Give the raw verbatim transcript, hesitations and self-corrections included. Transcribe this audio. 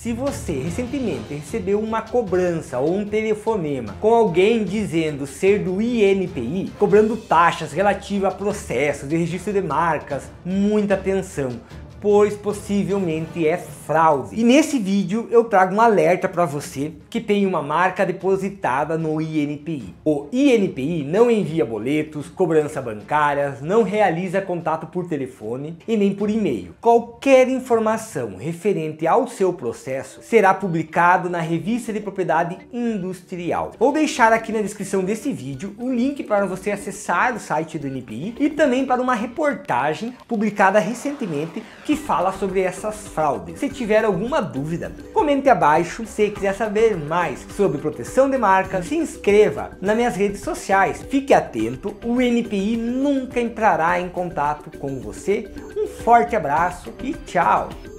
Se você recentemente recebeu uma cobrança ou um telefonema com alguém dizendo ser do I N P I, cobrando taxas relativas a processos de registro de marcas, muita atenção, pois possivelmente é fraude. E nesse vídeo eu trago um alerta para você que tem uma marca depositada no I N P I. O I N P I não envia boletos, cobrança bancárias, não realiza contato por telefone e nem por e-mail. Qualquer informação referente ao seu processo será publicado na Revista de Propriedade Industrial. Vou deixar aqui na descrição desse vídeo o link para você acessar o site do I N P I e também para uma reportagem publicada recentemente que fala sobre essas fraudes. Se tiver alguma dúvida, comente abaixo. Se quiser saber mais sobre proteção de marca, se inscreva nas minhas redes sociais. Fique atento, o I N P I nunca entrará em contato com você. Um forte abraço e tchau!